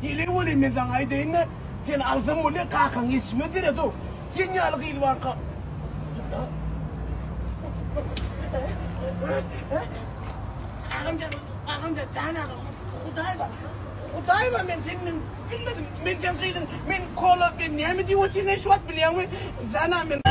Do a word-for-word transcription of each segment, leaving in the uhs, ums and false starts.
Yine öyle mi zaman aydınla? Sen alsam öyle kalkan ismidir ya do. Yine algıydı var ka. Ağamca, ağamca cana. Kudayba, kudayba ben senin bilmedim. Ben sen kıydın, ben kola ben ne mi diyor ki ne şu at biliyor musun? Cana ben.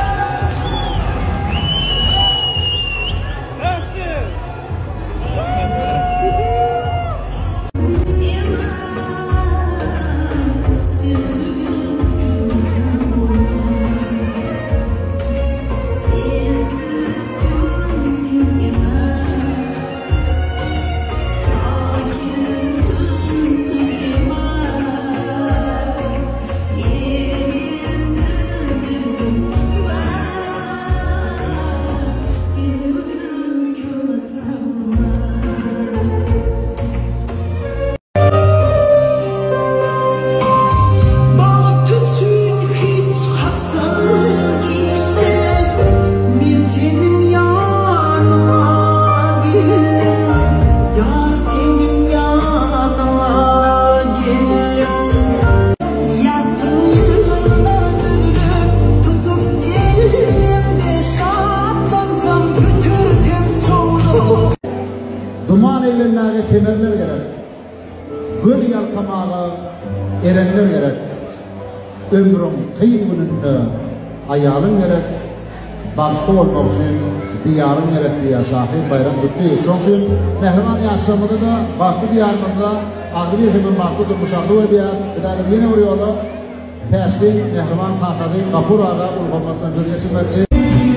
Duman eylemlerine kemerler gerek, göl yalkamağa erenler gerek, ömrün kıyım gününde ayarın gerek, baktı olmak için diyarın gerek diye sahip bayram zıplıyor. Son için Mehriman yaşamında da baktı diyarımızda ağır yekimin baktı durmuş ardı ve diyar, bir yine vuruyorlar. Peskin Mehriman Kankadı Kapur Ağa Ulgamat'tan bir geçim etsin.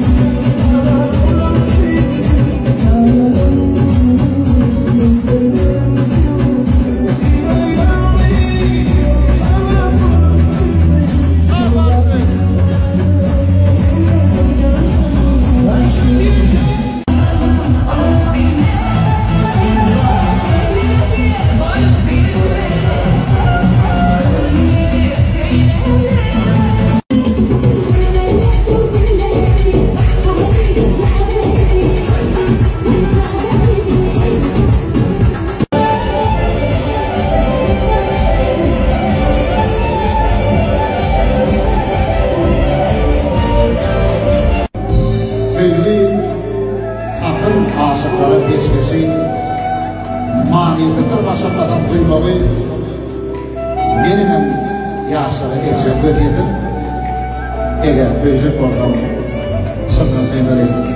Aşıklara peşkeşi maniyetidir başlamadan duymağı benim yaşlara geçen veriyedim eğer föycük oradan sıkıntı ederim.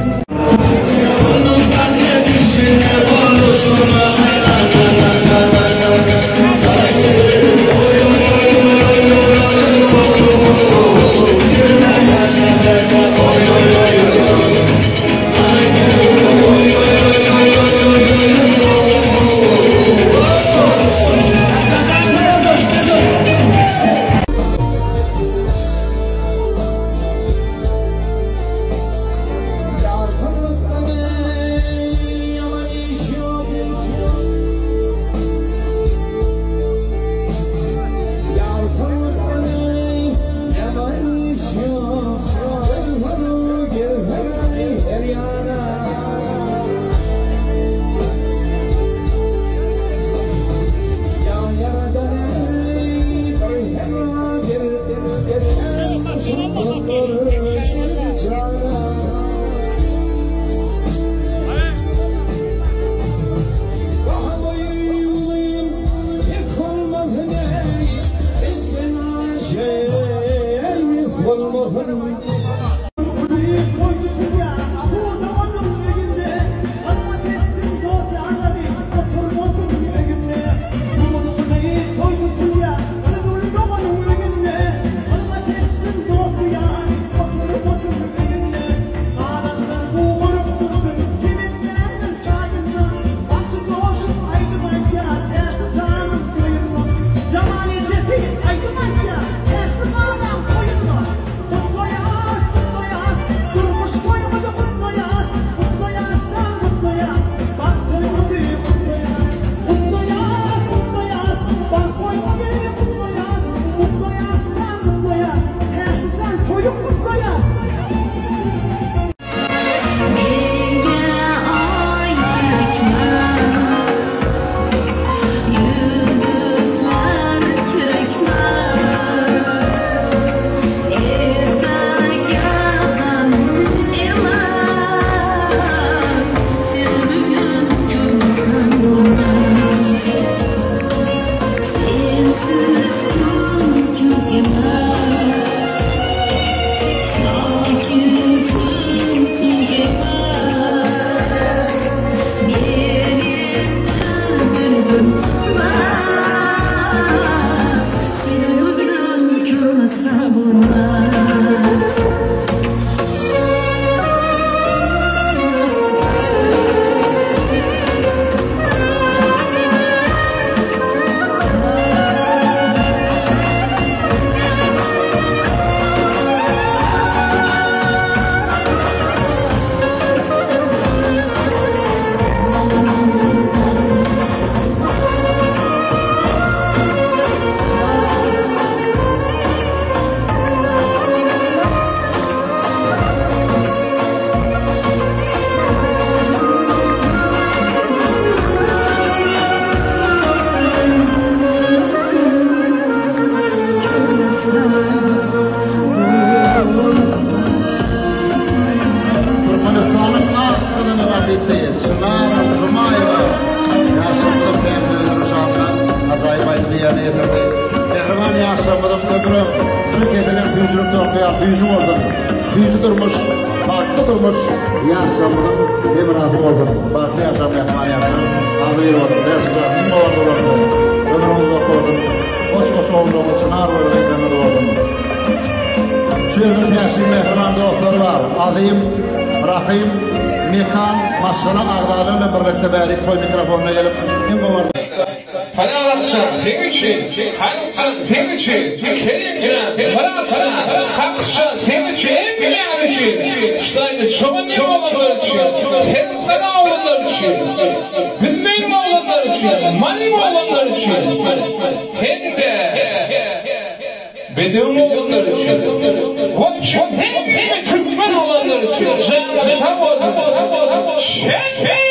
yerine getirdi. Mehriman yaşamıdım ömrüm. Şu kedinin büyücülükte okuyan büyücü oldum. Büyücü durmuş, farklı durmuş. Yaşamıdım, demir adı oldum. Farklı yaşam mehriman yaşam. Ağlayır oldum, desizler, nimba ordu oldum. Ömrümüzü okudum. Koç koç oldum, çınar oldum, demir oldum. Şu yerden yaşayın mehriman dostlar var. Azim, Rahim, Mekan, Maşkana ağlarlarla birlikte beri toy mikrofonuna gelip nimba var. Falalatçan, senin için, hayatçan, senin için, kerimcan, falalatçan, kalkışan, senin için, bilen için, İşte çobanı olanlar için, herifleri olanlar için, bilmeyin olanlar için, manim olanlar için, hem de bedevim olanlar için, koçun hem de Türkmen olanlar için, canı sağ olun, şefim!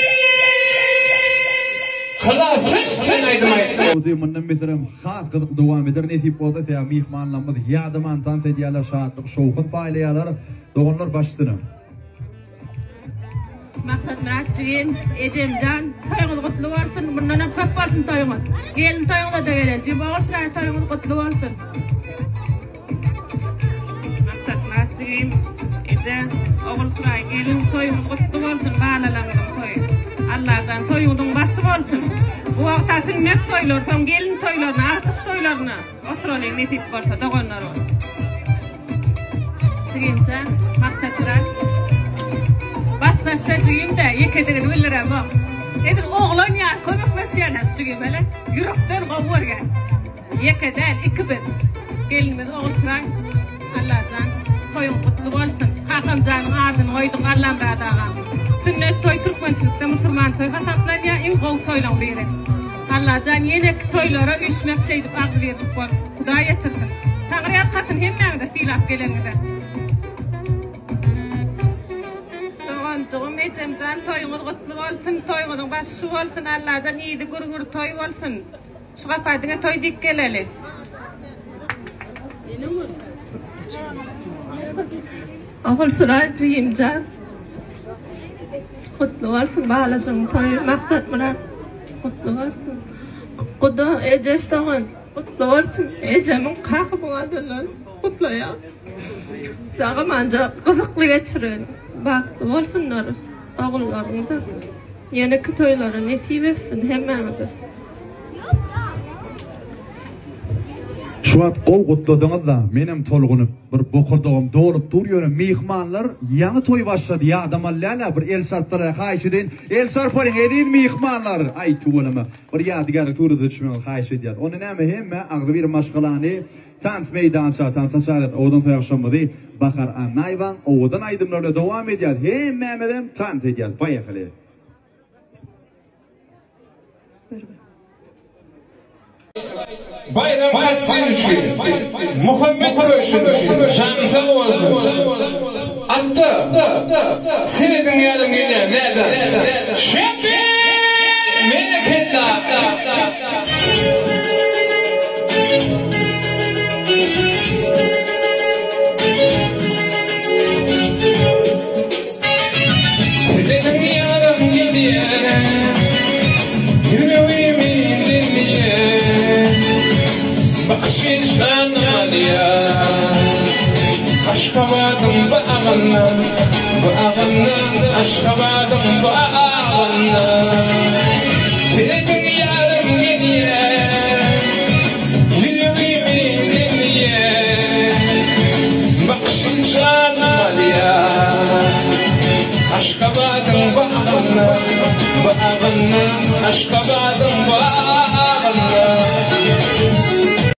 Otuyu mundan bitirim xat qılıp devam eder nesip olsa ya mehmanlarımız yardıman tant ediyorlar şahatlık şovkun paylayalar doğanlar başsını. Maksat Muratçıyım, Ecemcan, toyunuz kutlu olsun, bundan hep köp olsun toyunuz. Gelin toyunuz da gelin, cüba olsun, toyunuz kutlu olsun. Maksat Muratçıyım, Ecem, oğul sıray, gelin toyunuz kutlu olsun, bağlalanırım toyun. Allah'tan toyunun başı olsun. Bu vaktasın net toylar, son gelin toylarına, artık toylarına oturalım nesip olsa, doğanlar olsun. Çıkayımsa, maksat Murat. Baslaşa çıkayım da yeketini bilirim bak. Edin oğlan ya kömekleşen has çıkayım hele. Yürekten kavurgan. Yeket el iki biz. Gelinimiz oğul sıray. Allah'tan toyun kutlu olsun. Hakan canın ardını koyduk Allah'ın bağdağın. Sünnet toy Türkmençilikte Müslüman toy hasaplar ya en kol toylan biri. Allah'tan yenek toylara üşmek şeydi ağzı verdik var. Kuda yetirsin. Tanrı'ya katın hemen de silap gelenide. Çoğum Ecemcan toyunuz kutlu olsun, toyunuzun başı olsun, Allah'tan iyiydi gurgur toy olsun. Şu kapadına toy dik geleli. Oğul sıracıyım can. Kutlu olsun bağlacığım toyu, maksat Murat. Kutlu olsun. Kudu Eceştağın, kutlu olsun. Ecemin kalkı bana dönün, kutlu ya. Sağım ancak kızıklı geçirin. Bak, olsunlar, oğullarını da yeni toylara nesip etsin hemenidir. Şu an kol kutladığınız da benim tolgunup bir bokurduğum dolup duruyor mihmanlar yanı toy başladı ya adamlarla bir el sarplara kayış edin el sarparın edin mihmanlar ay tuğulama bir yadigarı tuğrudu düşmeyen kayış ediyat onun nemi hemme ağzı bir maşgalani tant meydança tant taşaret oğudan tayakşanmadı bakar anayvan oğudan aydımlarla devam ediyat hemme emedem tant ediyat bayakali. Bayram Kassim için, Muhammed Köşün için, şansa oldu. Hatta, seni dinleyelim yine, neden? Şefi, meleketler. Seni dinleyelim yine, yüreğimi dinleyelim. Bakşişten aliya Aşkabadım bağından Bağından Aşkabadım bağından Senin yarım geriye Yüreğimi dinleye Bakşişten aliya Aşkabadım bağından Bağından Aşkabadım bağından